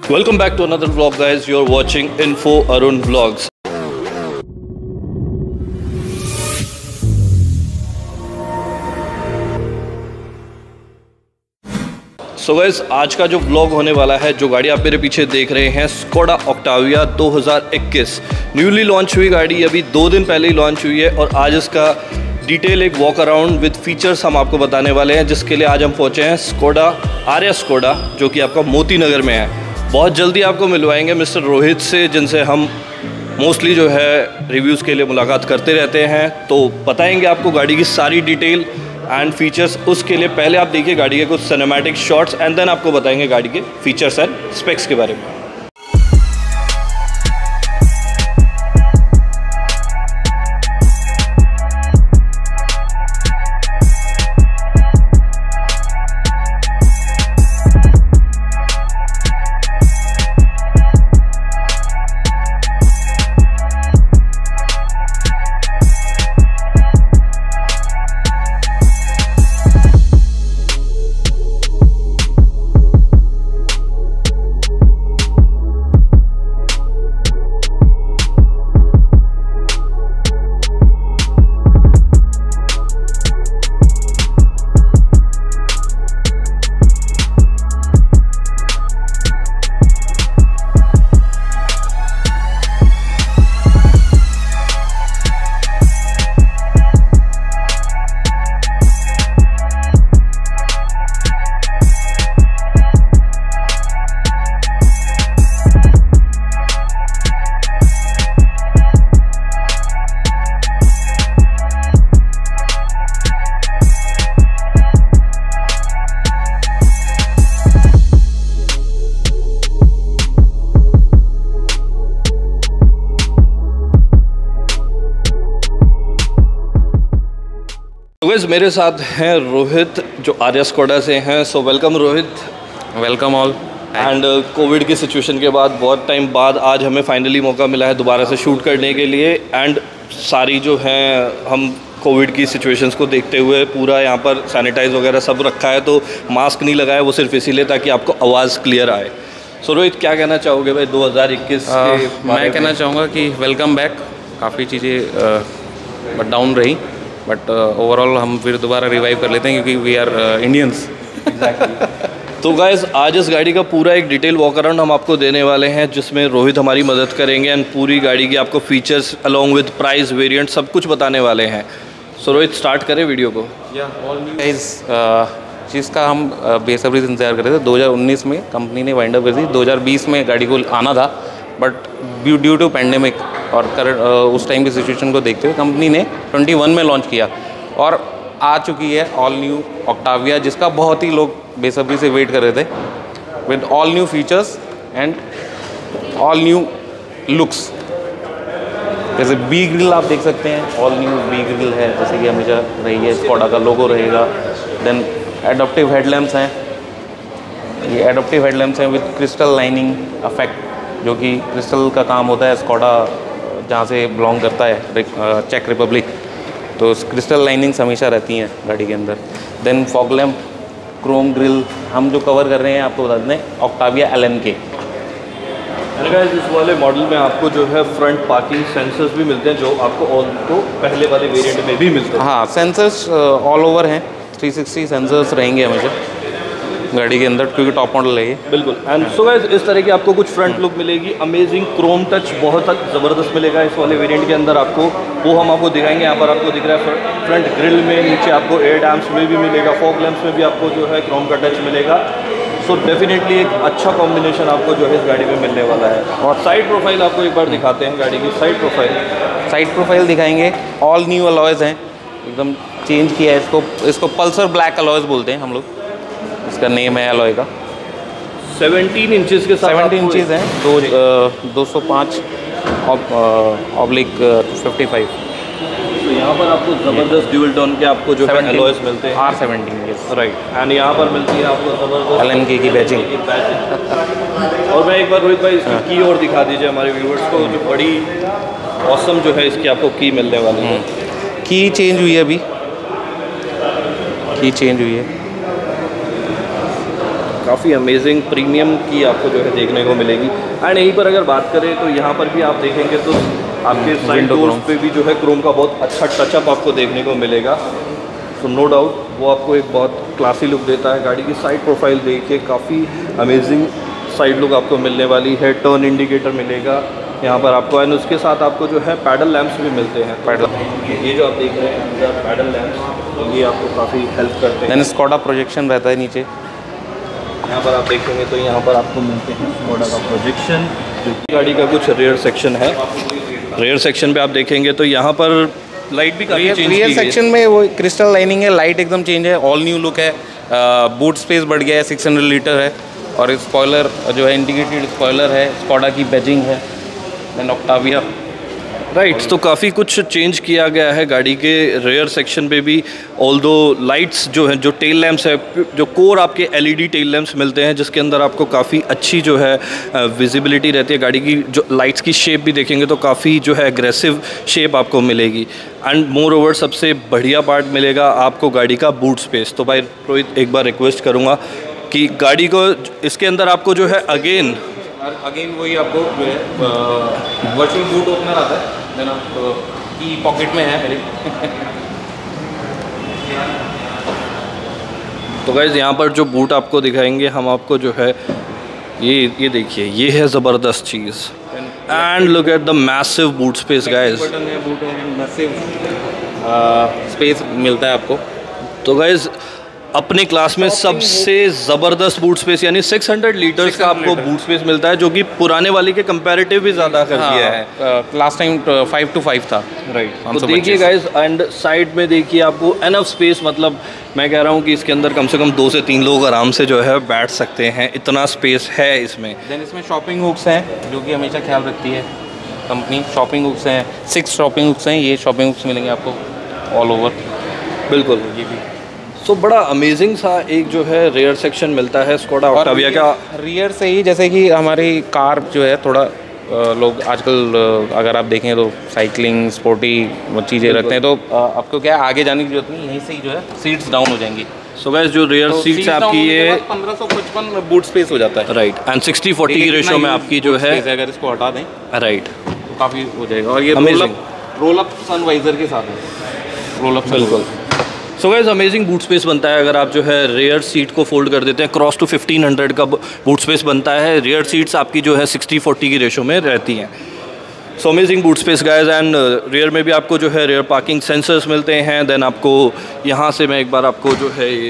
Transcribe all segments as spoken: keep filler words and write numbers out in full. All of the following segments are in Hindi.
Welcome back to another vlog, guys. You're watching Info Arun Vlogs. So so guys, आज का जो व्लॉग होने वाला है, जो गाड़ी आप मेरे पीछे देख रहे हैं, स्कोडा ऑक्टाविया दो हज़ार इक्कीस न्यूली लॉन्च हुई गाड़ी, अभी दो दिन पहले ही लॉन्च हुई है। और आज इसका डिटेल एक वॉक अराउंड विद फीचर्स हम आपको बताने वाले हैं, जिसके लिए आज हम पहुंचे हैं स्कोडा आर्या स्कोडा, जो कि आपका मोती नगर में है। बहुत जल्दी आपको मिलवाएंगे मिस्टर रोहित से, जिनसे हम मोस्टली जो है रिव्यूज़ के लिए मुलाकात करते रहते हैं। तो बताएंगे आपको गाड़ी की सारी डिटेल एंड फीचर्स। उसके लिए पहले आप देखिए गाड़ी के कुछ सिनेमैटिक शॉट्स एंड देन आपको बताएंगे गाड़ी के फीचर्स एंड स्पेक्स के बारे में। तो मेरे साथ हैं रोहित, जो आर्या स्कोडा से हैं। So welcome Rohit. Welcome all. And covid की सिचुएशन के बाद बहुत टाइम बाद आज हमें फाइनली मौका मिला है दोबारा से शूट करने के लिए। एंड सारी जो हैं, हम कोविड की सिचुएशंस को देखते हुए पूरा यहाँ पर सैनिटाइज वगैरह सब रखा है, तो मास्क नहीं लगाया वो सिर्फ इसीलिए ताकि आपको आवाज़ क्लियर आए। सो so, रोहित क्या कहना चाहोगे भाई दो हज़ार इक्कीस के? मैं कहना चाहूँगा कि वेलकम बैक। काफ़ी चीज़ें डाउन रही, बट ओवरऑल हम फिर दोबारा रिवाइव कर लेते हैं, क्योंकि वी आर इंडियंस। तो गाइस, आज इस गाड़ी का पूरा एक डिटेल वॉक अराउंड हम आपको देने वाले हैं, जिसमें रोहित हमारी मदद करेंगे एंड पूरी गाड़ी की आपको features along with price, variant सब कुछ बताने वाले हैं। सो रोहित, स्टार्ट करें वीडियो को। या ऑल न्यू इस चीज़ का हम बेसब्री से इंतजार कर रहे थे। दो हज़ार उन्नीस में कंपनी ने वाइंड अप कर दी। दो हज़ार बीस में गाड़ी को आना था, बट ड्यू टू पैंडेमिक और करंट उस टाइम की सिचुएशन को देखते हुए कंपनी ने इक्कीस में लॉन्च किया और आ चुकी है ऑल न्यू ऑक्टाविया, जिसका बहुत ही लोग बेसब्री से वेट कर रहे थे, with all new features and all new looks. जैसे बी ग्रिल आप देख सकते हैं, ऑल न्यू बी ग्रिल है जैसे कि हमेशा रही है। स्कोडा का लोगो रहेगा। देन एडप्टिव हेडलैम्प्स हैं, ये एडप्टिव हेडलैम्प्स हैं विद क्रिस्टल लाइनिंग इफेक्ट, जो कि क्रिस्टल का काम होता है। स्कोडा जहाँ से बिलोंग करता है, चेक रिपब्लिक, तो क्रिस्टल लाइनिंग्स हमेशा रहती हैं गाड़ी के अंदर। Then fog lamp, chrome grille. हम जो कवर कर रहे हैं आपको बता दें ऑक्टाविया एल एन के। इस वाले मॉडल में आपको जो है फ्रंट पार्किंग सेंसर्स भी मिलते हैं, जो आपको ऑल तो पहले वाले वेरिएंट में भी मिलते हैं। हाँ, सेंसर्स ऑल ओवर हैं, थ्री सिक्सटी सेंसर्स रहेंगे हमेशा गाड़ी के अंदर, क्योंकि टॉप मॉडल है ये। बिल्कुल। एंड सो गाइस, इस तरह की आपको कुछ फ्रंट लुक मिलेगी। अमेजिंग क्रोम टच बहुत ज़बरदस्त मिलेगा इस वाले वेरिएंट के अंदर आपको, वो हम आपको दिखाएंगे। यहाँ पर आपको दिख रहा है फ्रंट ग्रिल में, नीचे आपको एयर डैम्प्स में भी मिलेगा, फॉग लैम्प्स में भी आपको जो है क्रोम का टच मिलेगा। सो डेफिनेटली एक अच्छा कॉम्बिनेशन आपको जो है इस गाड़ी में मिलने वाला है। और साइड प्रोफाइल आपको एक बार दिखाते हैं गाड़ी की साइड प्रोफाइल। साइड प्रोफाइल दिखाएंगे, ऑल न्यू अलॉयज़ हैं, एकदम चेंज किया है इसको। इसको पल्सर ब्लैक अलॉयज़ बोलते हैं हम लोग, इसका नेम है अलॉय का। सत्रह इंचेस के साथ सत्रह इंचेस हैं, दो दो सौ पाँच ऑब्लिक फिफ्टी फाइव। तो यहाँ पर आपको ज़बरदस्त ड्यूल टोन के आपको जो है अलॉयज़ मिलते हैं, R seventeen, yes right. And यहाँ पर मिलती है आपको ज़बरदस्त एल एन के की बैचिंग। और मैं एक बार रोहित भाई इसकी की और दिखा दीजिए हमारे व्यूवर्स को, जो बड़ी ऑसम जो है इसकी आपको की मिलने वाली है। की चेंज हुई है, अभी की चेंज हुई है। काफ़ी अमेजिंग प्रीमियम की आपको जो है देखने को मिलेगी। एंड यहीं पर अगर बात करें तो यहाँ पर भी आप देखेंगे तो आपके साइड डोर्स पे भी जो है क्रोम का बहुत अच्छा टचअप आपको देखने को मिलेगा। सो नो डाउट वो आपको एक बहुत क्लासी लुक देता है। गाड़ी की साइड प्रोफाइल देखिए, काफ़ी अमेजिंग साइड लुक आपको मिलने वाली है। टर्न इंडिकेटर मिलेगा यहाँ पर आपको, एंड उसके साथ आपको जो है पैडल लैंप्स भी मिलते हैं। पैडल ये जो आप देख रहे हैं अंदर पैडल लैंप्स, ये आपको काफ़ी हेल्प करते हैं। स्कॉडा प्रोजेक्शन रहता है नीचे, यहाँ पर आप देखेंगे तो यहाँ पर आपको मिलते हैं स्कॉडा का प्रोजेक्शन। गाड़ी का कुछ रेयर सेक्शन है, रेयर सेक्शन पे आप देखेंगे तो यहाँ पर लाइट भी काफ़ी चेंज की है। रेयर सेक्शन में वो क्रिस्टल लाइनिंग है, लाइट एकदम चेंज है, ऑल न्यू लुक है। बूट स्पेस बढ़ गया है, सिक्स हंड्रेड लीटर है, और स्पॉइलर जो है इंडिकेटेड स्पॉइलर है, स्कॉडा की बैजिंग है, देन ऑक्टाविया। राइट right, तो काफ़ी कुछ चेंज किया गया है गाड़ी के रेयर सेक्शन पे भी। ऑल्दो लाइट्स जो हैं, जो टेल लैंप्स है, जो कोर आपके एलईडी टेल लैंप्स मिलते हैं, जिसके अंदर आपको काफ़ी अच्छी जो है विजिबिलिटी रहती है। गाड़ी की जो लाइट्स की शेप भी देखेंगे तो काफ़ी जो है एग्रेसिव शेप आपको मिलेगी। एंड मोर ओवर सबसे बढ़िया पार्ट मिलेगा आपको गाड़ी का बूट स्पेस। तो भाई रोहित एक बार रिक्वेस्ट करूँगा कि गाड़ी को इसके अंदर आपको जो है अगेन अगेन वही आपको जो है वर्चुअल बूट ओपनर आता है, देन आप की पॉकेट में है मेरे। तो गाइज़ यहाँ पर जो बूट आपको दिखाएंगे हम आपको जो है ये ये देखिए, ये है ज़बरदस्त चीज़। And look at the massive boot space guys. Button है, बूट है, मैसिव स्पेस मिलता है आपको। तो गाइज़ अपने क्लास में सबसे ज़बरदस्त बूट स्पेस, यानी सिक्स हंड्रेड लीटर्स का आपको बूट स्पेस मिलता है, जो कि पुराने वाले के कंपैरेटिव भी ज़्यादा कर दिया है। Last time five two five था। राइट, तो देखिए गाइस, एंड साइड में देखिए आपको एनफ स्पेस, मतलब मैं कह रहा हूँ कि इसके अंदर कम से कम दो से तीन लोग आराम से जो है बैठ सकते हैं, इतना स्पेस है इसमें। देन इसमें शॉपिंग हुक्स हैं, जो कि हमेशा ख्याल रखती है कंपनी। शॉपिंग हुक्स हैं, सिक्स शॉपिंग हुक्स हैं, ये शॉपिंग हुक्स मिलेंगे आपको ऑल ओवर। बिल्कुल, ये भी तो so, बड़ा अमेजिंग सा एक जो है रेयर सेक्शन मिलता है स्कोडा ऑक्टाविया का। रियर से ही, जैसे कि हमारी कार जो है थोड़ा लोग आजकल अगर आप देखें तो साइकिलिंग स्पोर्टी चीज़ें रखते हैं, तो आपको क्या है आगे जाने की जरूरत नहीं, यहीं से ही जो है सीट्स डाउन हो जाएंगी। सो गाइस जो रेयर तो सीट्स है आपकी ये पंद्रह सौ पचपन बूट स्पेस हो जाता है। राइट, एंड सिक्सटी फोर्टी की रेशो में आपकी जो है, अगर इसको हटा दें राइट तो काफ़ी हो जाएगा। और ये roll up roll up sun visor के साथ है, रोल अप। बिल्कुल। So guys amazing boot space बनता है अगर आप जो है रेयर सीट को फोल्ड कर देते हैं। क्रॉस टू फिफ्टीन हंड्रेड का बूट स्पेस बनता है। रेयर सीट्स आपकी जो है सिक्सटी फोर्टी की रेशो में रहती हैं। So amazing boot space guys, and rear में भी आपको जो है रेयर पार्किंग सेंसर्स मिलते हैं। देन आपको यहाँ से मैं एक बार आपको जो है ये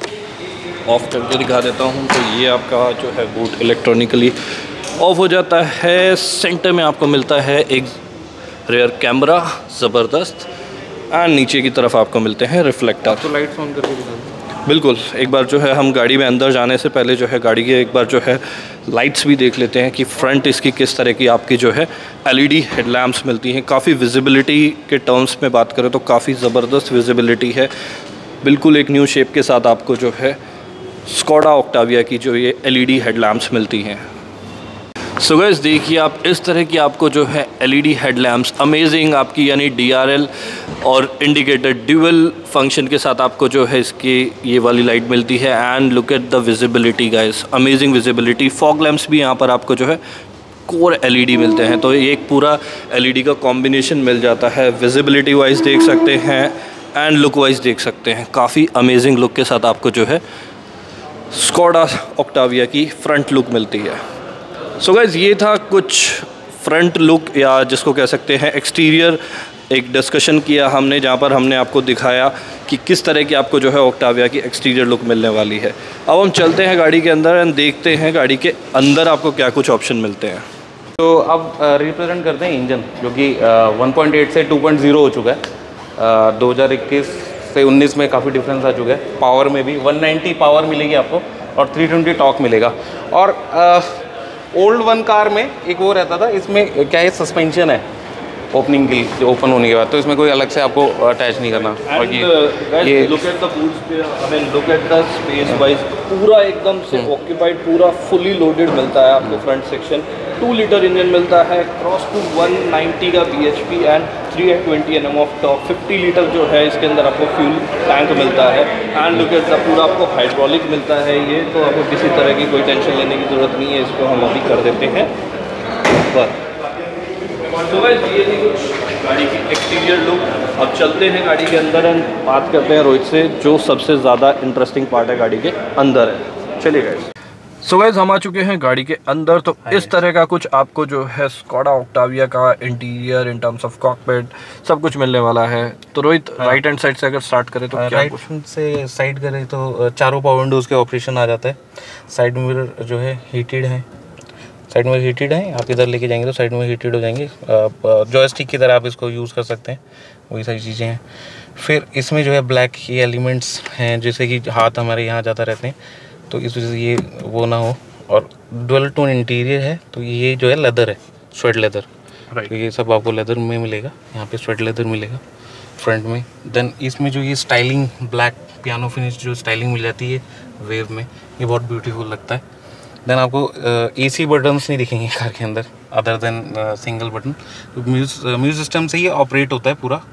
ऑफ करके दिखा देता हूँ, तो ये आपका जो है बूट इलेक्ट्रॉनिकली ऑफ हो जाता है। सेंटर में आपको मिलता है एक रेयर कैमरा ज़बरदस्त, एंड नीचे की तरफ आपको मिलते हैं रिफ्लेक्टर। तो लाइट्स ऑन करके दिखा। बिल्कुल, एक बार जो है हम गाड़ी में अंदर जाने से पहले जो है गाड़ी के एक बार जो है लाइट्स भी देख लेते हैं कि फ्रंट इसकी किस तरह की आपकी जो है एलईडी हेडलैम्प्स मिलती हैं। काफ़ी विजिबिलिटी के टर्म्स में बात करें तो काफ़ी ज़बरदस्त विजिबिलिटी है। बिल्कुल एक न्यू शेप के साथ आपको जो है स्कोडा ऑक्टाविया की जो ये एलईडी हेडलैम्प्स मिलती हैं। सो गाइस देखिए आप, इस तरह की आपको जो है एलईडी हेडलैम्प्स अमेजिंग आपकी, यानी डीआरएल और इंडिकेटर ड्यूअल फंक्शन के साथ आपको जो है इसकी ये वाली लाइट मिलती है। And look at the visibility guys, amazing visibility. Fog lamps भी यहाँ पर आपको जो है कोर एलईडी मिलते हैं, तो ये एक पूरा एलईडी का कॉम्बिनेशन मिल जाता है। विजिबिलिटी वाइज देख सकते हैं एंड लुक वाइज देख सकते हैं, काफ़ी अमेजिंग लुक के साथ आपको जो है स्कोडा ऑक्टाविया की फ्रंट लुक मिलती है। सो so गाइस ये था कुछ फ्रंट लुक, या जिसको कह सकते हैं एक्सटीरियर, एक डिस्कशन किया हमने जहाँ पर हमने आपको दिखाया कि किस तरह की आपको जो है ऑक्टाविया की एक्सटीरियर लुक मिलने वाली है। अब हम चलते हैं गाड़ी के अंदर एंड देखते हैं गाड़ी के अंदर आपको क्या कुछ ऑप्शन मिलते हैं। तो अब रिप्रेजेंट करते हैं इंजन, जो कि वन पॉइंट एट से टू पॉइंट ज़ीरो हो चुका है। दो हज़ार इक्कीस से उन्नीस में काफ़ी डिफरेंस आ चुका है। पावर में भी वन नाइंटी पावर मिलेगी आपको और थ्री ट्वेंटी टॉर्क मिलेगा। और ओल्ड वन कार में एक वो रहता था, इसमें क्या है सस्पेंशन है ओपनिंग की, जो ओपन होने के बाद, तो इसमें कोई अलग से आपको अटैच नहीं करना। और ये ये look at the boot space, I mean look at the space wise पूरा एकदम से ऑक्यूपाइड, पूरा फुली लोडेड मिलता है आपको front section. Two litre engine मिलता है, क्रॉस टू वन नाइंटी का B H P and three twenty N M of top, fifty litre जो है इसके अंदर आपको फ्यूल टैंक मिलता है। एंड लुक एट द पूरा आपको हाइड्रोलिक मिलता है ये, तो आपको किसी तरह की कोई टेंशन लेने की ज़रूरत नहीं है। इसको हम अभी कर देते हैं बस। तो गाइस ये थी कुछ गाड़ी की एक्सटीरियर लुक। अब चलते हैं गाड़ी के अंदर एंड बात करते हैं रोहित से जो सबसे ज़्यादा इंटरेस्टिंग पार्ट है गाड़ी के अंदर है। चलिए गाइस। सो गाइस हम आ चुके हैं गाड़ी के अंदर। तो इस तरह का कुछ आपको जो है स्कोडा ऑक्टाविया का interior in terms of cockpit सब कुछ मिलने वाला है। तो रोहित हाँ। राइट हैंड साइड से अगर स्टार्ट करें तो क्या राइट हैंड से साइड करें तो चारों पावर विंडोज़ के ऑपरेशन आ जाता है। साइड मिरर जो है हीटेड है, साइड में हीटेड है। आप इधर लेके जाएंगे तो साइड में हीटेड हो जाएंगे। जॉयस्टिक की तरह आप इसको यूज़ कर सकते हैं, वही सारी चीज़ें हैं। फिर इसमें जो है ब्लैक ये एलिमेंट्स हैं, जैसे कि हाथ हमारे यहाँ ज़्यादा रहते हैं तो इस वजह से ये वो ना हो। और डुअल टोन इंटीरियर है, तो ये जो है लेदर है, स्वेट लेदर। राइट, तो ये सब आपको लेदर में मिलेगा, यहाँ पे स्वेट लेदर मिलेगा फ्रंट में। देन इसमें जो ये स्टाइलिंग ब्लैक पियानो फिनिश जो स्टाइलिंग मिल जाती है वेव में, ये बहुत ब्यूटीफुल लगता है। देन आपको एसी बटन्स नहीं दिखेंगे कार के अंदर other than single button. Music music system से ये ऑपरेट होता है पूरा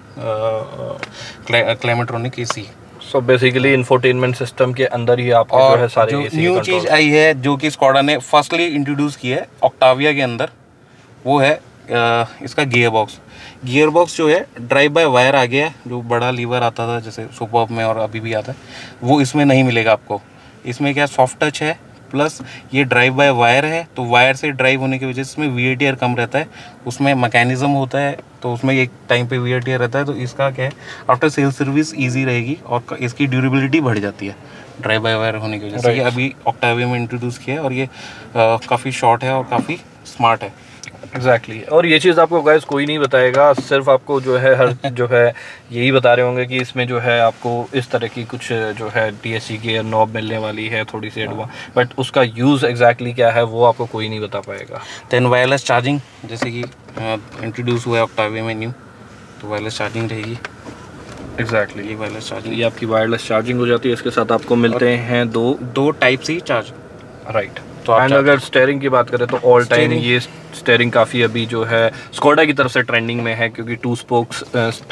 Climatronic AC. So basically infotainment system के अंदर ही आपको जो है सारे एसी न्यू चीज़ आई है जो कि स्कोडा ने फर्स्टली इंट्रोड्यूस की है ऑक्टाविया के अंदर, वो है uh, इसका गियर बॉक्स। गियर बॉक्स जो है ड्राइव बाय वायर आ गया है, जो बड़ा लीवर आता था जैसे सुपर्ब में और अभी भी आता है, वो इसमें नहीं मिलेगा आपको। इसमें क्या सॉफ्ट टच है, प्लस ये ड्राइव बाय वायर है, तो वायर से ड्राइव होने की वजह से इसमें वी ए टी आर कम रहता है। उसमें मैकेनिज्म होता है तो उसमें एक टाइम पे वी ए टी आर रहता है, तो इसका क्या है आफ्टर सेल सर्विस इजी रहेगी और इसकी ड्यूरेबिलिटी बढ़ जाती है ड्राइव बाय वायर होने की वजह से। ये अभी ऑक्टाविया में इंट्रोड्यूस किया है और ये काफ़ी शॉर्ट है और काफ़ी स्मार्ट है। Exactly exactly. और ये चीज़ आपको गाइस कोई नहीं बताएगा, सिर्फ आपको जो है हर जो है यही बता रहे होंगे कि इसमें जो है आपको इस तरह की कुछ जो है डी एस सी की नॉब मिलने वाली है थोड़ी सी एडवांस, बट उसका यूज़ एग्जैक्टली exactly क्या है वो आपको कोई नहीं बता पाएगा। देन वायरलेस चार्जिंग जैसे कि इंट्रोड्यूस हुआ है ऑक्टाविया में न्यू, तो वायरलेस चार्जिंग रहेगी। एग्जैक्टली ये वायरलेस चार्जिंग, ये आपकी वायरलेस चार्जिंग हो जाती है। इसके साथ आपको मिलते हैं दो दो टाइप सी चार्ज। राइट, तो एंड अगर स्टेयरिंग की बात करें तो ऑल टाइम ये स्टेयरिंग काफ़ी अभी जो है स्कोडा की तरफ से ट्रेंडिंग में है, क्योंकि टू स्पोक्स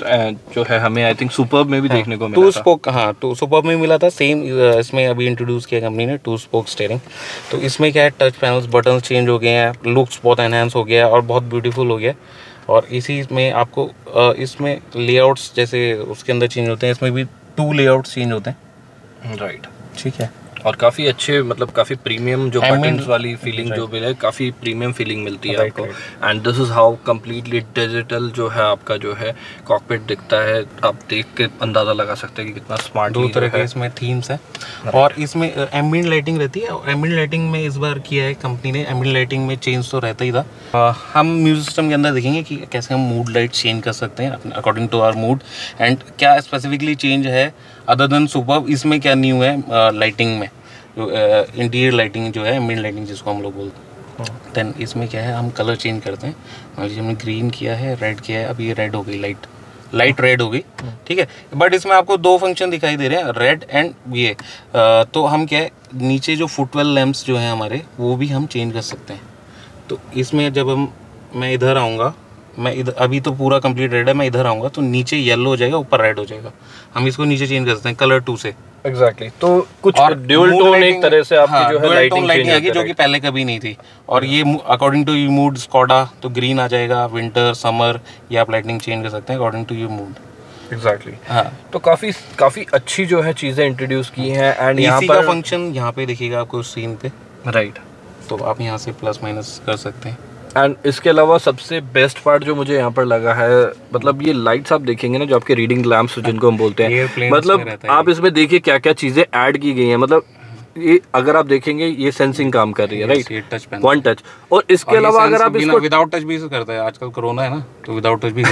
जो है हमें आई थिंक सुपर्ब में भी हाँ, देखने को मिला टू स्पोक हाँ टू सुपर्ब में मिला था सेम। इसमें अभी इंट्रोड्यूस किया कंपनी ने टू स्पोक स्टेयरिंग। तो इसमें क्या है टच पैनल्स बटन चेंज हो गए हैं, लुक्स बहुत एनहांस हो गया और बहुत ब्यूटीफुल हो गया। और इसी में आपको इसमें लेआउट्स जैसे उसके अंदर चेंज होते हैं, इसमें भी टू लेआउट्स चेंज होते हैं। राइट, ठीक है। और काफ़ी अच्छे मतलब काफ़ी प्रीमियम जो बटन्स वाली फीलिंग जो भी है, काफ़ी प्रीमियम फीलिंग मिलती है आपको। And this is how completely digital जो है आपका जो है कॉकपिट दिखता है। आप देख के अंदाज़ा लगा सकते हैं कि कितना स्मार्ट। दो तरह के इसमें थीम्स है और इसमें एम्बिएंट लाइटिंग रहती है। एम्बिएंट लाइटिंग में इस बार किया है कंपनी ने, एम्बिएंट लाइटिंग में चेंज तो रहता ही था। आ, हम म्यूजिक सिस्टम के अंदर देखेंगे कि कैसे हम मूड लाइट चेंज कर सकते हैं according to our mood and क्या स्पेसिफिकली चेंज है अदर देन सुपर्ब। इसमें क्या न्यू है लाइटिंग में, जो इंटीरियर लाइटिंग जो है एम्बिएंट लाइटिंग जिसको हम लोग बोलते हैं। देन इसमें क्या है हम कलर चेंज करते हैं। मान लीजिए हमने ग्रीन किया है, रेड किया है, अब ये रेड हो गई, लाइट लाइट रेड हो गई, ठीक है। बट इसमें आपको दो फंक्शन दिखाई दे रहे हैं, रेड एंड ये। आ, तो हम क्या है नीचे जो फुटवेल लैंप्स जो हैं हमारे वो भी हम चेंज कर सकते हैं। तो इसमें जब हम मैं इधर आऊँगा, मैं इधर अभी तो पूरा कंप्लीट रेड है, मैं इधर आऊँगा तो नीचे येलो हो जाएगा, ऊपर रेड हो जाएगा। हम इसको नीचे चेंज कर सकते हैं कलर टू से। Exactly exactly. तो कुछ ड्यूल टोन एक तरह से आपकी हाँ, जो है लाइटिंग लाइटिंग आएगी जो कि पहले कभी नहीं थी। और ये according to you mood Skoda तो ग्रीन आ जाएगा, विंटर समर ये आप लाइटिंग चेंज कर सकते हैं according to you mood. Exactly हाँ, तो काफ़ी काफ़ी अच्छी जो है चीज़ें इंट्रोड्यूस की हैं। एंड यहाँ पर फंक्शन यहाँ पे देखिएगा आपको स्क्रीन पे, राइट, तो आप यहाँ से प्लस माइनस कर सकते हैं। एंड इसके अलावा सबसे बेस्ट पार्ट जो मुझे यहाँ पर लगा है, मतलब ये लाइट्स आप देखेंगे ना जो आपके रीडिंग लैंप्स जिनको हम बोलते हैं, मतलब आप इसमें देखिए क्या क्या चीज़ें ऐड की गई हैं। मतलब ये अगर आप देखेंगे ये सेंसिंग काम कर रही है, राइट, ये टच पैनल, वन टच। और इसके अलावा अगर आप इसको विदाउट टच भी करता है, आजकल कोरोना है ना तो विदाउट टच भी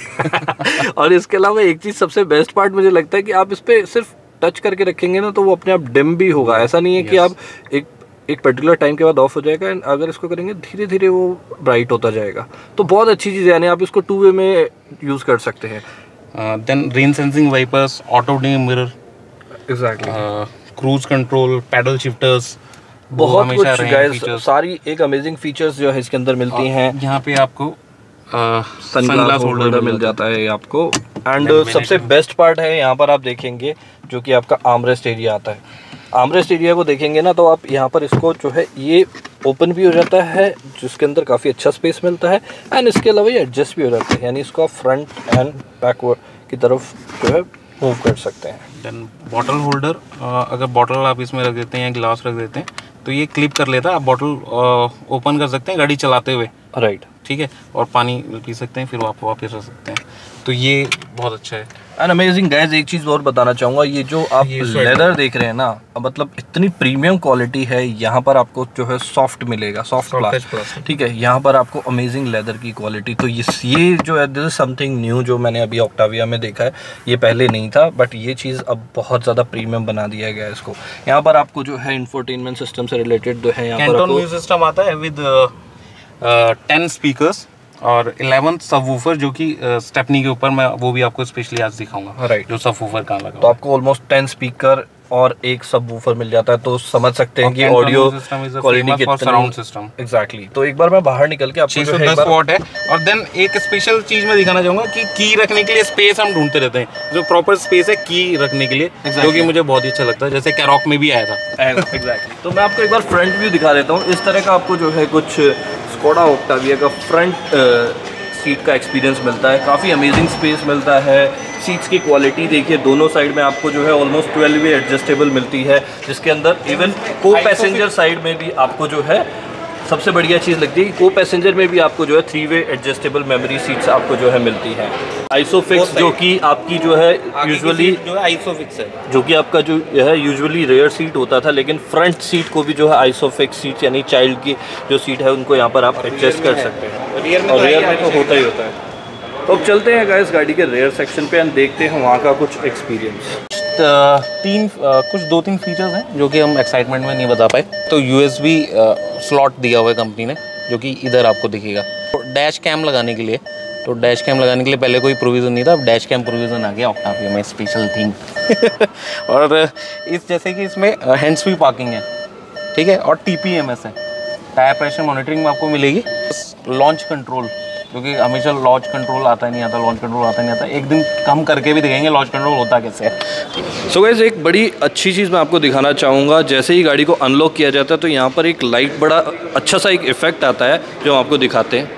करिए। और इसके अलावा एक चीज़ सबसे बेस्ट पार्ट मुझे लगता है कि आप इस पर सिर्फ टच करके रखेंगे ना तो वो अपने आप डिम भी होगा। ऐसा नहीं है कि आप एक एक पर्टिकुलर टाइम के बाद ऑफ हो जाएगा, एंड अगर इसको करेंगे धीरे धीरे वो ब्राइट होता जाएगा। तो बहुत अच्छी चीज़ है, यानी आप इसको टू वे में यूज़ कर सकते हैं। Then rain sensing wipers, auto dim mirror, exactly, cruise control, paddle shifters, बहुत कुछ गाइस, सारी एक अमेजिंग फीचर्स जो है इसके अंदर मिलती हैं। यहाँ पे आपको सनग्लास होल्डर मिल जाता है आपको। एंड सबसे बेस्ट पार्ट है यहाँ पर आप देखेंगे जो कि आपका आर्मरेस्ट एरिया आता है। आर्मरेस्ट एरिया को देखेंगे ना तो आप यहाँ पर इसको जो है ये ओपन भी हो जाता है, जिसके अंदर काफ़ी अच्छा स्पेस मिलता है। एंड इसके अलावा ये एडजस्ट भी हो जाता है, यानी इसको आप फ्रंट एंड बैकवर्ड की तरफ जो है मूव कर सकते हैं। देन बॉटल होल्डर, अगर बॉटल आप इसमें रख देते हैं या ग्लास रख देते हैं तो ये क्लिप कर लेता है। आप बॉटल ओपन कर सकते हैं गाड़ी चलाते हुए, राइट, ठीक है, और पानी पी सकते हैं, फिर आप वापस रख सकते हैं। तो ये बहुत अच्छा है। एंड अमेजिंग गाइस, एक चीज़ और बताना चाहूँगा, ये जो आप लेदर देख रहे हैं ना, मतलब इतनी प्रीमियम क्वालिटी है। यहाँ पर आपको जो है सॉफ्ट मिलेगा, सॉफ्ट प्लास, ठीक है। यहाँ पर आपको अमेजिंग लेदर की क्वालिटी। तो ये ये जो है दिस इज समथिंग न्यू जो मैंने अभी ऑक्टाविया में देखा है, ये पहले नहीं था, बट ये चीज़ अब बहुत ज़्यादा प्रीमियम बना दिया गया है इसको। यहाँ पर आपको जो है इंफोटेनमेंट सिस्टम से रिलेटेड जो है यहाँ पर आपको सिस्टम आता है विद टेन स्पीकर्स और इलेवन सबवूफर, जो कि स्टेपनी के ऊपर मैं वो भी आपको स्पेशली आज दिखाऊंगा, राइट, जो सबवूफर कहाँ लगा। तो आपको ऑलमोस्ट टेन स्पीकर और एक सबवूफर मिल जाता है। तो समझ सकते हैं कि ऑडियो क्वालिटी कितनी सराउंड सिस्टम। एग्जैक्टली। तो एक बार मैं बाहर निकल के आपको छह सौ दस वॉट है। और देन एक स्पेशल चीज मैं दिखाना चाहूंगा कि की रखने के लिए स्पेस हम ढूंढते रहते हैं, जो प्रॉपर स्पेस है की रखने के लिए, जो कि मुझे बहुत ही अच्छा लगता है, जैसे कैरॉक में भी आया था। एग्जैक्टली। तो मैं आपको एक बार फ्रंट व्यू दिखा देता हूँ। इस तरह का आपको जो है कुछ स्कोडा ऑक्टाविया का फ्रंट सीट का एक्सपीरियंस मिलता है। काफ़ी अमेजिंग स्पेस मिलता है। सीट्स की क्वालिटी देखिए, दोनों साइड में आपको जो है ऑलमोस्ट ट्वेल्व वे एडजस्टेबल मिलती है, जिसके अंदर इवन को पैसेंजर साइड में भी आपको जो है सबसे बढ़िया चीज़ लगती है, को पैसेंजर में भी आपको जो है three way adjustable memory seats आपको जो है मिलती हैं। आइसोफिक्स जो कि आपकी जो है यूजुअली जो है आइसोफिक्स है, जो कि आपका जो है यूजुअली रेयर सीट होता था, लेकिन फ्रंट सीट को भी जो है आइसोफिक्स सीट यानी चाइल्ड की जो सीट है उनको यहाँ पर आप एडजस्ट कर सकते हैं। और रेयर में तो होता ही होता है। तो अब चलते हैं गाइस गाड़ी के रेयर सेक्शन पे एंड देखते हैं वहाँ का कुछ एक्सपीरियंस। तीन कुछ दो तीन फीचर्स हैं जो कि हम एक्साइटमेंट में नहीं बता पाए। तो यूएसबी स्लॉट दिया हुआ है कंपनी ने, जो कि इधर आपको दिखेगा। तो डैश कैम लगाने के लिए तो डैश कैम लगाने के लिए पहले कोई प्रोविज़न नहीं था, अब डैश कैम प्रोविज़न आ गया ऑक्टाविया में, स्पेशल थिंग। और इस जैसे कि इसमें हैंड्स फ्री पार्किंग है, ठीक है, और टी पी एम एस है, टायर प्रेशर मॉनिटरिंग में आपको मिलेगी। लॉन्च कंट्रोल, क्योंकि हमेशा लॉन्च कंट्रोल आता नहीं आता, लॉन्च कंट्रोल आता नहीं आता, एक दिन कम करके भी दिखाएंगे लॉन्च कंट्रोल होता कैसे है। सो गाइस, एक बड़ी अच्छी चीज़ मैं आपको दिखाना चाहूँगा। जैसे ही गाड़ी को अनलॉक किया जाता है तो यहाँ पर एक लाइट बड़ा अच्छा सा एक इफेक्ट आता है जो हम आपको दिखाते हैं।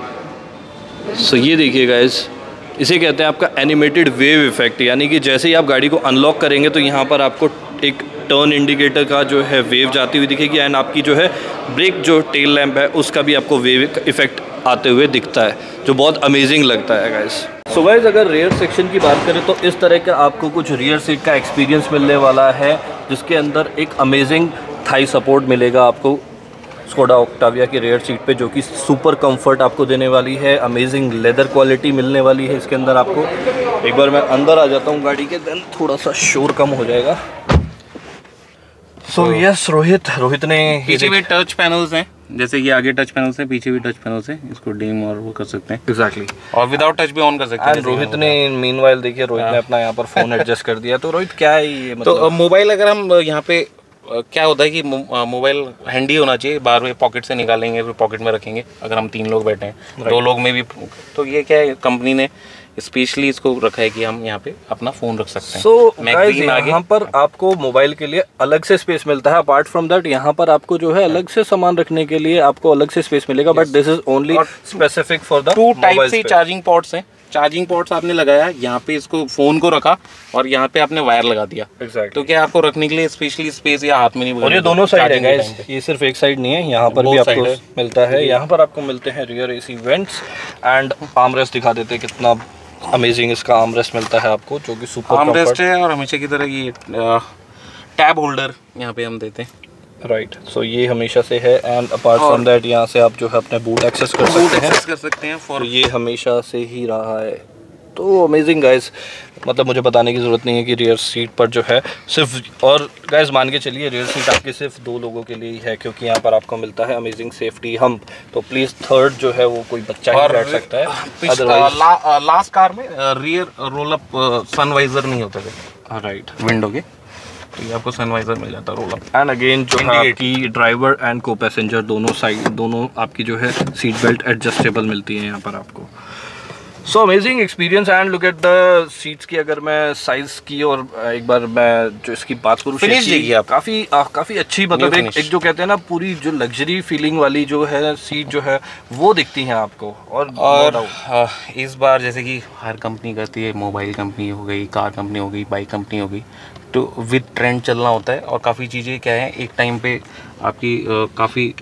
सो so, ये देखिए गाइस, इसे कहते हैं आपका एनिमेटेड वेव इफेक्ट, यानी कि जैसे ही आप गाड़ी को अनलॉक करेंगे तो यहाँ पर आपको एक टर्न इंडिकेटर का जो है वेव जाती हुई दिखेगी, एंड आपकी जो है ब्रेक जो टेल लैंप है उसका भी आपको वेव इफेक्ट आते हुए दिखता है, जो बहुत अमेजिंग लगता है गाइस। सो गाइस, अगर रेयर सेक्शन की बात करें तो इस तरह का आपको कुछ रियर सीट का एक्सपीरियंस मिलने वाला है, जिसके अंदर एक अमेजिंग थाई सपोर्ट मिलेगा आपको स्कोडा ऑक्टाविया की रेयर सीट पे, जो कि सुपर कंफर्ट आपको देने वाली है। अमेजिंग लेदर क्वालिटी मिलने वाली है इसके अंदर आपको। एक बार मैं अंदर आ जाता हूँ गाड़ी के, देन थोड़ा सा शोर कम हो जाएगा। So so, yes yes, Rohit Rohit ने पीछे भी टच पैनल्स हैं, जैसे कि आगे टच पैनल्स हैं, पीछे भी टच पैनल्स हैं, इसको डिम और वो कर सकते हैं। Exactly exactly. और विदाउट टच भी ऑन कर सकते हैं। रोहित ने मीनवाइल देखिए रोहित ने अपना यहाँ पर फोन एडजस्ट कर दिया। तो रोहित क्या है ये मतलब? तो मोबाइल अगर हम यहाँ पे क्या होता है कि मोबाइल हैंडी होना चाहिए, बार में पॉकेट से निकालेंगे फिर पॉकेट में रखेंगे अगर हम तीन लोग बैठे हैं, दो लोग में भी। तो ये क्या है, कंपनी ने स्पेशली इसको रखा है कि हम यहाँ पे अपना फोन रख सकते हैं। सो गाइस, यहाँ पर आपको मोबाइल के लिए अलग से स्पेस मिलता है। अपार्ट फ्रॉम दैट यहाँ पर आपको जो है अलग से सामान रखने के लिए आपको अलग से स्पेस मिलेगा, but this is only specific for the two type से चार्जिंग पोर्ट्स हैं। चार्जिंग पोर्ट्स आपने लगाया यहाँ पे, इसको फोन को रखा और यहाँ पे आपने वायर लगा दिया। exactly. तो क्या आपको रखने के लिए स्पेशली स्पेस या हाथ में नहीं, और ये दोनों साइड है गाइस, ये सिर्फ एक साइड नहीं है, यहाँ पर भी आपको मिलता है। यहाँ पर आपको मिलते हैं rear AC vents and armrest दिखा देते हैं कितना अमेजिंग इसका आर्मरेस्ट मिलता है आपको, जो कि सुपर आर्मरेस्ट है। और हमेशा की तरह ये टैब होल्डर यहाँ पे हम देते हैं, राइट। सो so, ये हमेशा से है। एंड अपार्ट फ्रॉम दैट यहाँ से आप जो है अपने बूट एक्सेस कर सकते हैं कर सकते हैं फॉर, ये हमेशा से ही रहा है। तो अमेजिंग गाइस, मतलब मुझे बताने की ज़रूरत नहीं है कि रियर सीट पर जो है सिर्फ, और गाइस मान के चलिए रियर सीट आपकी सिर्फ दो लोगों के लिए ही है, क्योंकि यहाँ पर आपको मिलता है अमेजिंग सेफ्टी हम्प। तो प्लीज़ थर्ड जो है वो कोई बच्चा ही बैठ सकता है। अदरवाइज ला, लास्ट कार में रियर रोल अप सनवाइजर नहीं होते थे, राइट, विंडो के। तो ये आपको सनवाइजर मिल जाता है रोल अप। एंड अगेन जो है आपकी ड्राइवर एंड को पैसेंजर दोनों साइड दोनों आपकी जो है सीट बेल्ट एडजस्टेबल मिलती है यहाँ पर आपको। So amazing experience and look at the seats की अगर मैं साइज की और एक बार मैं जो इसकी बात करूँ फिनिश देखिए आप, काफ़ी काफ़ी अच्छी मतलब एक, एक जो कहते हैं ना पूरी जो लग्जरी फीलिंग वाली जो है सीट जो है वो दिखती है आपको। और और आ, इस बार जैसे कि हर कंपनी करती है, मोबाइल कंपनी हो गई, कार कंपनी हो गई, बाइक कंपनी हो गई, तो विद ट्रेंड चलना होता है और काफ़ी चीज़ें क्या है एक टाइम पे आपकी काफ़ी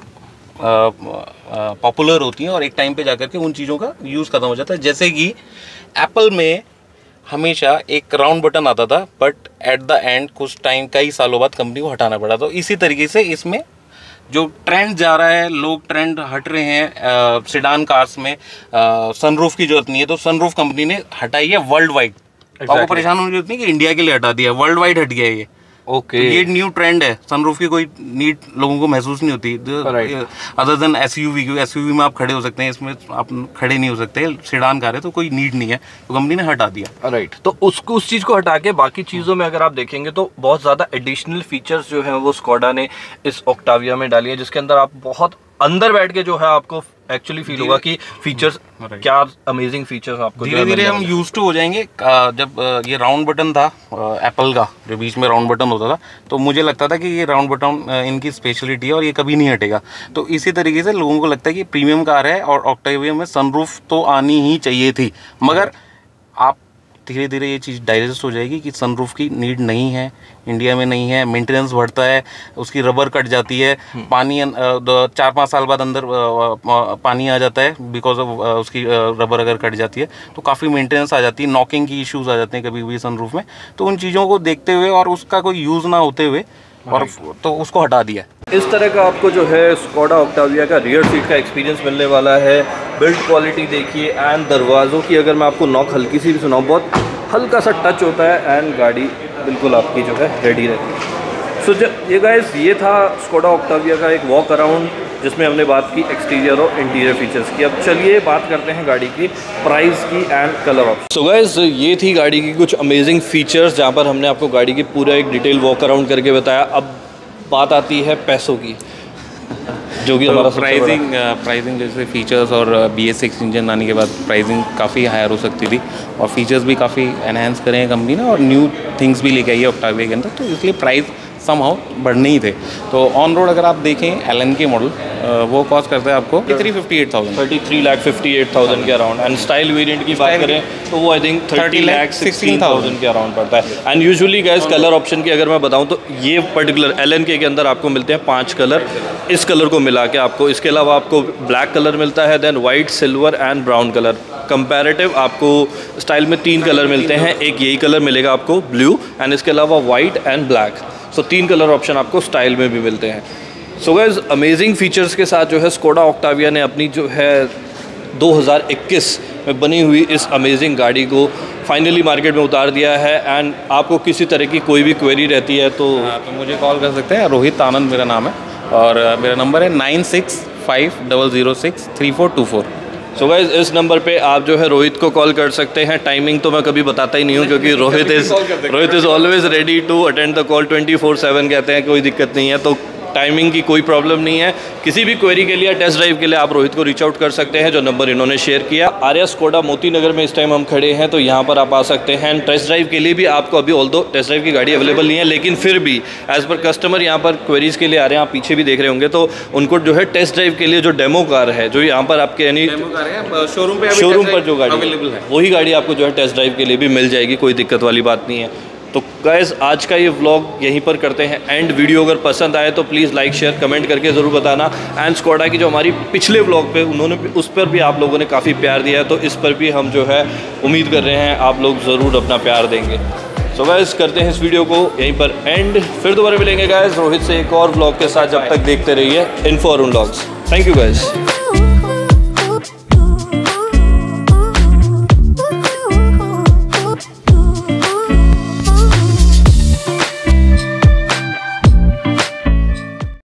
पॉपुलर होती हैं और एक टाइम पे जाकर के उन चीज़ों का यूज़ खत्म हो जाता है। जैसे कि एप्पल में हमेशा एक राउंड बटन आता था, बट एट द एंड कुछ टाइम कई सालों बाद कंपनी को हटाना पड़ा। तो इसी तरीके से इसमें जो ट्रेंड जा रहा है, लोग ट्रेंड हट रहे हैं सेडान कार्स में, सनरूफ की जरूरत नहीं है, तो सनरूफ कंपनी ने हटाई है वर्ल्ड वाइड। exactly. आपको परेशान होने की जरूरत नहीं कि इंडिया के लिए हटा दिया, वर्ल्ड वाइड हट गया ये। Okay okay. तो ये न्यू ट्रेंड है, सनरूफ की कोई नीड लोगों को महसूस नहीं होती अदर देन एसयूवी। क्योंकि एसयूवी में आप खड़े हो सकते हैं, इसमें आप खड़े नहीं हो सकते, सेडान कार है तो कोई नीड नहीं है, तो कंपनी ने हटा दिया। Right right. तो उसको उस चीज़ को हटा के बाकी चीज़ों में अगर आप देखेंगे तो बहुत ज़्यादा एडिशनल फीचर्स जो है वो स्कोडा ने इस ऑक्टाविया में डाली है, जिसके अंदर आप बहुत अंदर बैठ के जो है आपको एक्चुअली फील होगा कि फीचर्स क्या अमेजिंग फीचर्स आपको धीरे धीरे हम यूज टू हो जाएंगे। जब ये राउंड बटन था एप्पल का, जो बीच में राउंड बटन होता था, तो मुझे लगता था कि ये राउंड बटन इनकी स्पेशलिटी है और ये कभी नहीं हटेगा। तो इसी तरीके से लोगों को लगता है कि प्रीमियम कार है और ऑक्टाविया में सनरूफ तो आनी ही चाहिए थी, मगर आप धीरे धीरे ये चीज़ डाइजेस्ट हो जाएगी कि सनरूफ की नीड नहीं है, इंडिया में नहीं है, मेंटेनेंस बढ़ता है, उसकी रबर कट जाती है, पानी चार पाँच साल बाद अंदर पानी आ जाता है बिकॉज ऑफ उसकी रबर अगर कट जाती है, तो काफ़ी मेंटेनेंस आ जाती है, नॉकिंग की इश्यूज आ जाते हैं कभी भी सनरूफ में। तो उन चीज़ों को देखते हुए और उसका कोई यूज़ ना होते हुए और तो उसको हटा दिया। इस तरह का आपको जो है स्कोडा ऑक्टाविया का रियर सीट का एक्सपीरियंस मिलने वाला है। बिल्ड क्वालिटी देखिए एंड दरवाज़ों की अगर मैं आपको नॉक हल्की सी भी सुनाऊँ, बहुत हल्का सा टच होता है एंड गाड़ी बिल्कुल आपकी जो है रेडी रहती है। सो जब ये गाइस ये था स्कोडा ऑक्टाविया का एक वॉक अराउंड, जिसमें हमने बात की एक्सटीरियर और इंटीरियर फीचर्स की। अब चलिए बात करते हैं गाड़ी की प्राइस की and colour option. So guys ये थी गाड़ी की कुछ अमेजिंग फीचर्स, जहाँ पर हमने आपको गाड़ी की पूरा एक डिटेल वॉक अराउंड करके बताया। अब बात आती है पैसों की, जो कि हमारा प्राइसिंग प्राइसिंग जैसे फीचर्स और बी एस सिक्स इंजन आने के बाद प्राइसिंग काफ़ी हायर हो सकती थी और फीचर्स भी काफ़ी एनहेंस करें हैं कंपनी ने और न्यू थिंग्स भी लेके आई है ऑक्टाविया के अंदर, तो इसलिए प्राइस समहाउ बढ़ने ही थे। तो ऑन रोड अगर आप देखें एल एन के मॉडल वो कॉस्ट करता है आपको three fifty eight thousand thirty three lakh fifty eight thousand के अराउंड। एंड स्टाइल वेरिएंट की बात करें तो वो I think thirty lakh sixteen thousand के अराउंड पड़ता है। And usually guys colour option की अगर मैं बताऊं तो ये पर्टिकुलर एल एन के के अंदर आपको मिलते हैं पांच कलर, इस कलर को मिला के आपको, इसके अलावा आपको ब्लैक कलर मिलता है, then white, silver and brown colour. Comparative आपको स्टाइल में तीन कलर मिलते हैं, एक यही कलर मिलेगा आपको ब्लू एंड इसके अलावा white and black. So so, तीन कलर ऑप्शन आपको स्टाइल में भी मिलते हैं। सो गाइस अमेजिंग फीचर्स के साथ जो है स्कोडा ऑक्टाविया ने अपनी जो है दो हज़ार इक्कीस में बनी हुई इस अमेजिंग गाड़ी को फाइनली मार्केट में उतार दिया है। एंड आपको किसी तरह की कोई भी क्वेरी रहती है तो, तो मुझे कॉल कर सकते हैं। रोहित आनंद मेरा नाम है और मेरा नंबर है nine six five double zero six three four two four. So guys इस नंबर पे आप जो है रोहित को कॉल कर सकते हैं। टाइमिंग तो मैं कभी बताता ही नहीं हूँ क्योंकि Rohit is Rohit is always ready to attend the call twenty four seven कहते हैं, कोई दिक्कत नहीं है। तो टाइमिंग की कोई प्रॉब्लम नहीं है। किसी भी क्वेरी के लिए, टेस्ट ड्राइव के लिए आप रोहित को रीच आउट कर सकते हैं जो नंबर इन्होंने शेयर किया। आर्या स्कोडा मोती नगर में इस टाइम हम खड़े हैं, तो यहाँ पर आप आ सकते हैं। टेस्ट ड्राइव के लिए भी आपको अभी ऑल दो टेस्ट ड्राइव की गाड़ी अवेलेबल नहीं है, लेकिन फिर भी एज पर कस्टमर यहाँ पर क्वेरीज के लिए आ रहे हैं। आप पीछे भी देख रहे होंगे, तो उनको जो है टेस्ट ड्राइव के लिए जो डेमो कार है, जो यहाँ पर आपके यानी शोरूम पे शोरूम पर जो गाड़ी अवेलेबल है, वही गाड़ी आपको जो है टेस्ट ड्राइव के लिए भी मिल जाएगी, कोई दिक्कत वाली बात नहीं है। तो गाइस आज का ये व्लॉग यहीं पर करते हैं एंड। वीडियो अगर पसंद आए तो प्लीज़ लाइक शेयर कमेंट करके ज़रूर बताना। एंड स्कोडा की जो हमारी पिछले व्लॉग पे उन्होंने उस पर भी आप लोगों ने काफ़ी प्यार दिया है, तो इस पर भी हम जो है उम्मीद कर रहे हैं आप लोग ज़रूर अपना प्यार देंगे। सो गाइस करते हैं इस वीडियो को यहीं पर एंड, फिर दोबारा मिलेंगे गाइस रोहित से एक और व्लॉग के साथ। जब तक देखते रहिए info Arun vlogs. Thank you guys.